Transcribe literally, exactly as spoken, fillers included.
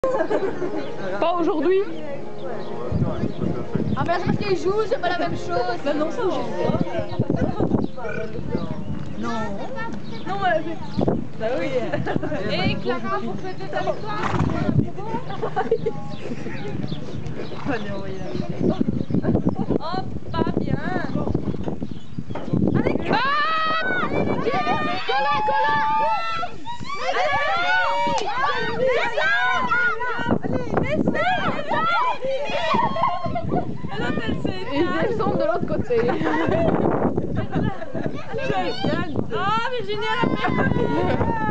Pas aujourd'hui. Ah mais c'est parce qu'ils jouent, c'est pas la même chose. Bah non, ça Non. Non, mais... Bah oui. Et Clara, pour fêter ta victoire. Oh, pas bien. Allez, ah Cola, Cola. Ils descendent de l'autre côté. Ah, Virginie, elle a fait